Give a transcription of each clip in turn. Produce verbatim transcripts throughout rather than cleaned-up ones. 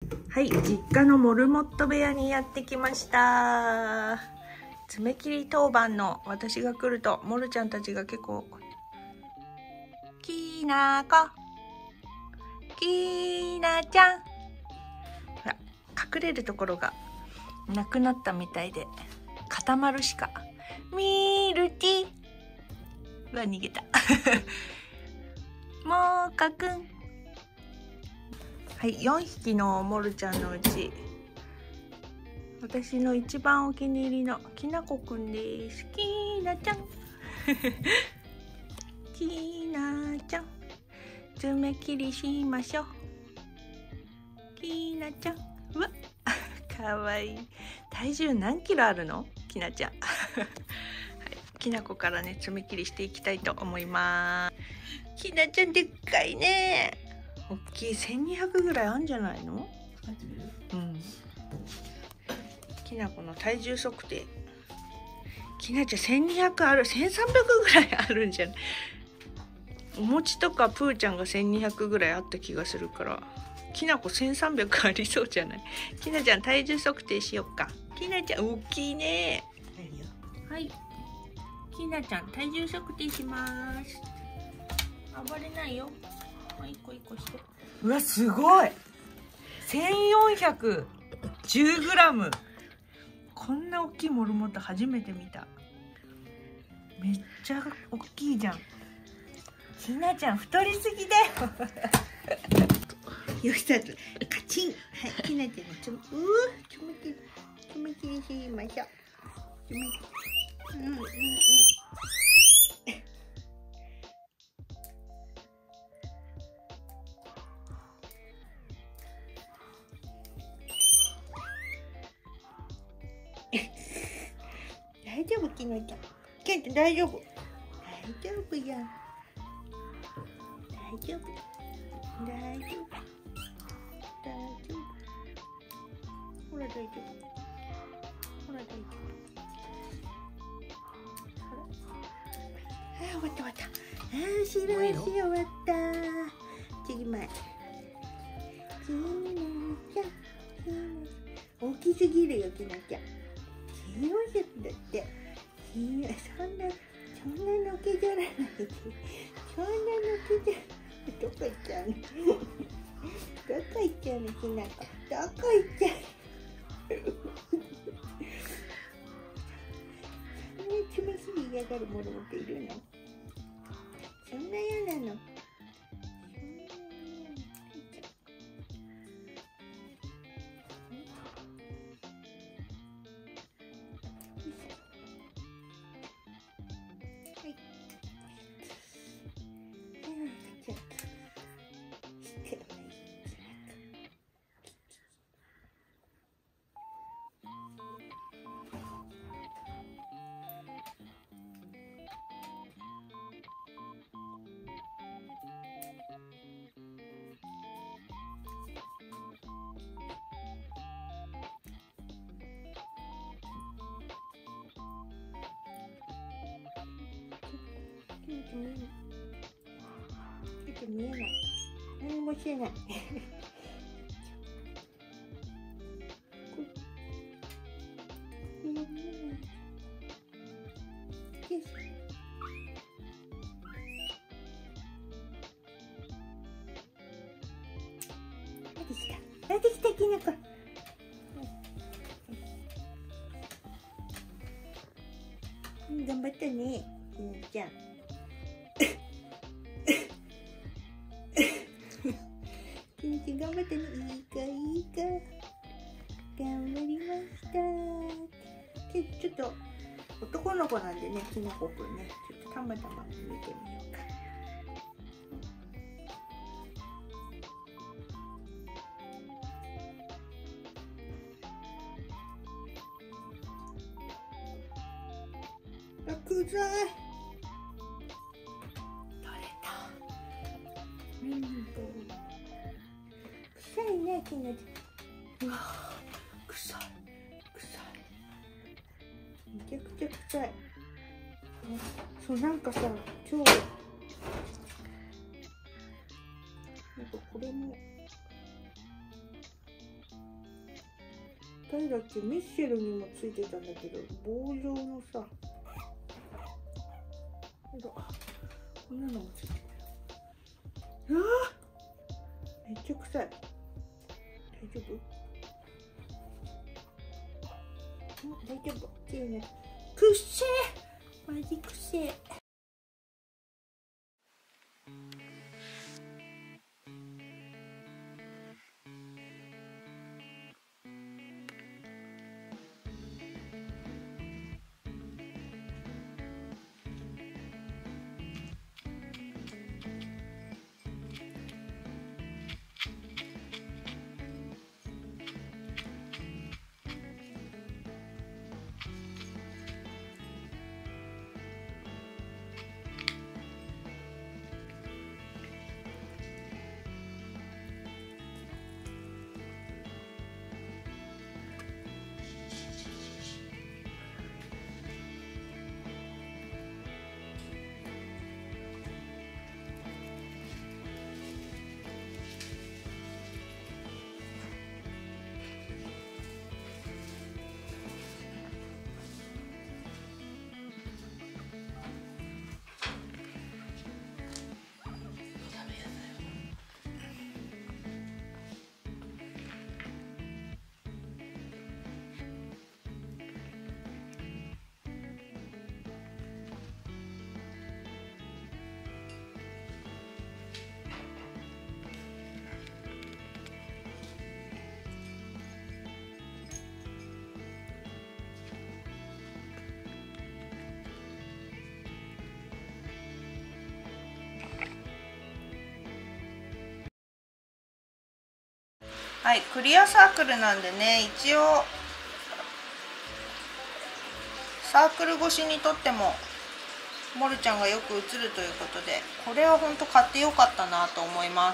はい、実家のモルモット部屋にやってきました。爪切り当番の私が来るとモルちゃんたちが結構きなこきなちゃん、ほら隠れるところがなくなったみたいで、固まるしかミルティは逃げたもうかくん、はい、よんひきのモルちゃんのうち私の一番お気に入りのきなこくんです。きなちゃんきなちゃん、爪切りしましょう。きなちゃん、うわかわいい。体重何キロあるのきなちゃんはい、きなこからね爪切りしていきたいと思います。きなちゃんでっかいね。大きい。せんにひゃくぐらいあるんじゃないの？うん。きなこの体重測定。きなちゃんせんにひゃくある。せんさんびゃくぐらいあるんじゃない？お餅とかプーちゃんがせんにひゃくぐらいあった気がするから、きなこせんさんびゃくありそうじゃない？きなちゃん体重測定しよっか。きなちゃん大きいね。はい。きなちゃん体重測定します。暴れないよ。一個一個して。うわすごい。せんよんひゃくじゅうグラム。こんな大きいモルモット初めて見た。めっちゃ大きいじゃん。きなちゃん太りすぎだよよし、さつカチン。はい、きなちゃんのつむ、うー、つむ切り、つむ切りしましょう。つむ切り、うんうんうん。大丈夫、きなちゃん。ケント大丈夫。大丈夫や。大丈夫。大丈夫。大丈夫。ほら大丈夫。ほら大丈夫。ほら。あ、終わった終わった。あ、後ろ足終わった。次前。きなちゃん。大きすぎるよ、きなちゃん。せんよんひゃくだって。そんな、そんなのけじゃらないで。そんなのけじゃ、どこ行っちゃうのどこ行っちゃうの、きなこ。どこ行っちゃうそんな爪切り嫌がるモルモットいるの？そんな嫌なの？ちょっと見えない。何もしてない。出てきた。出てきた、きなこ。うん、頑張ったね、きなちゃん。きなちゃん頑張ったね。いいかいいか。頑張りました。ちょっと男の子なんでね、きなこくんね、ちょっとたまたま見てみようか。あ、くさい。取れた。うんと。臭いね、きなちゃん。うわ、臭い。臭い。めちゃくちゃ臭い。そう、なんかさ、超。なんかこれも。 誰だっけ、ミッシェルにもついてたんだけど、棒状のさ、こんなのもついてる。ああ、めっちゃ臭い。大丈夫？うん、大丈夫。っていうね。くっせー、マジくせー。はい、クリアサークルなんでね、一応サークル越しに撮ってもモルちゃんがよく映るということで、これは本当買ってよかったなと思います、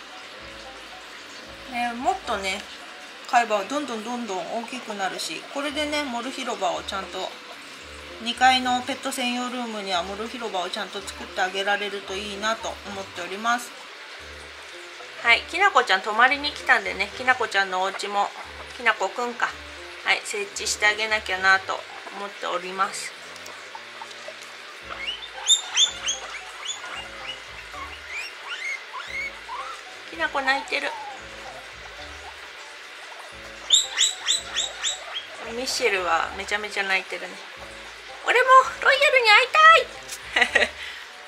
ね、もっとね買えばどんどんどんどん大きくなるし、これでねモル広場をちゃんとにかいのペット専用ルームにはモル広場をちゃんと作ってあげられるといいなと思っております。はい、きなこちゃん泊まりに来たんでね、きなこちゃんのお家もきなこくんか、はい、設置してあげなきゃなと思っております。きなこ泣いてる。ミッシェルはめちゃめちゃ泣いてるね。俺もロイヤルに会いたい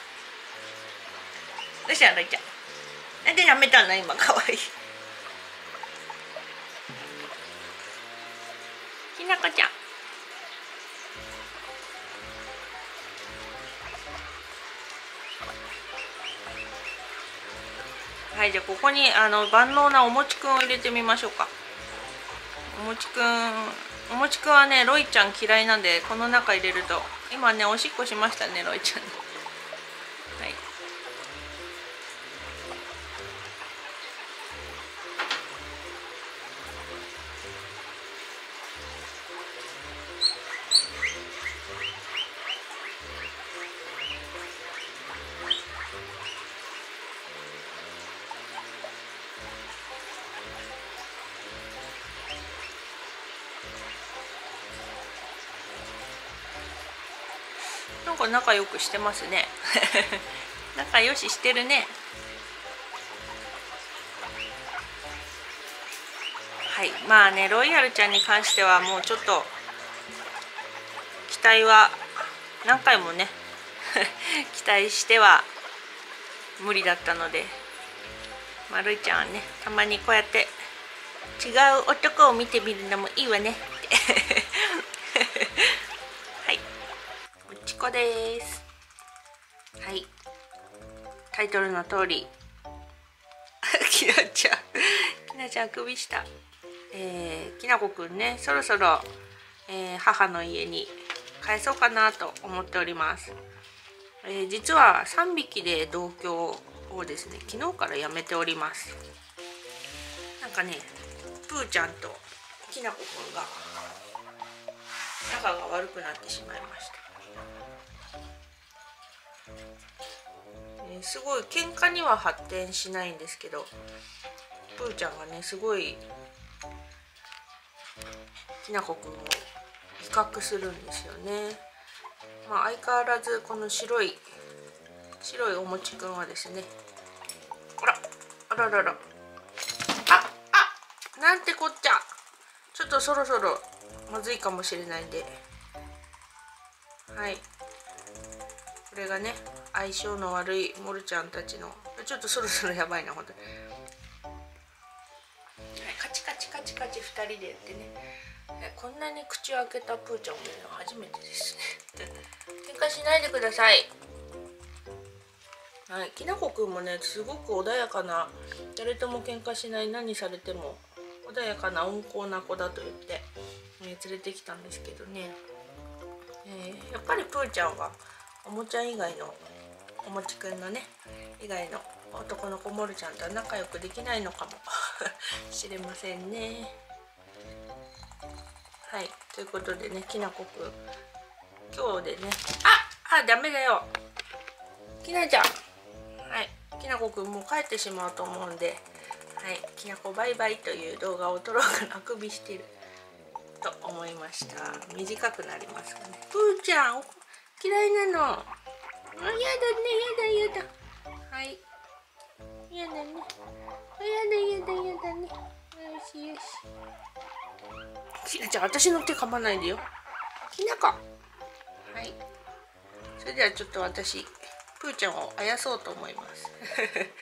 どうしたのロイちゃん、なんで舐めたの今、かわいい。きなこちゃん。はい、じゃあここにあの万能なおもちくんを入れてみましょうか。おもちくん、おもちくんはねロイちゃん嫌いなんで、この中入れると、今ねおしっこしましたねロイちゃん。はい。なんか仲良くしてますね仲良ししてるね。はい、まあねロイヤルちゃんに関してはもうちょっと期待は何回もね期待しては無理だったので、まあ、ロイちゃんはねたまにこうやって違う男を見てみるのもいいわねはい、おちこです。はい、タイトルの通りきなちゃんきなちゃん首下、えー、きなこくんねそろそろ、えー、母の家に帰そうかなと思っております。えー、実はさんびきで同居をですね昨日からやめております。なんかねプーちゃんときなこくんが仲が悪くなってしまいました。えー、すごい喧嘩には発展しないんですけど、プーちゃんがねすごいきなこくんを比較するんですよね。まあ、相変わらずこの白い白いおもちくんはですね、あらあららら、ああなんてこっちゃ、ちょっとそろそろまずいかもしれないんで、はい、これがね相性の悪いモルちゃんたちの、ちょっとそろそろやばいな本当に、はい、カチカチカチカチふたりでやってね、こんなに口を開けたプーちゃんを見るの初めてですね喧嘩しないでください。はい、きなこくんもねすごく穏やかな、誰とも喧嘩しない、何されても穏やかな温厚な子だと言って、ね、連れてきたんですけどね、えー、やっぱりプーちゃんはおもちゃ以外のおもちくんのね以外の男の子モルちゃんとは仲良くできないのかもしれませんね。はい、ということでね、きなこくん今日でね、ああダメだよきなちゃん、はい、きなこくんもう帰ってしまうと思うんで、はい、きなこバイバイという動画を撮ろうかな、あくびしてると思いました。短くなりますかね。プーちゃん嫌いなの、あ、やだね、やだやだ、はい、やだね、やだやだやだね、よしよし、きなちゃん私の手噛まないでよきなこ。はい、それではちょっと私プーちゃんをあやそうと思います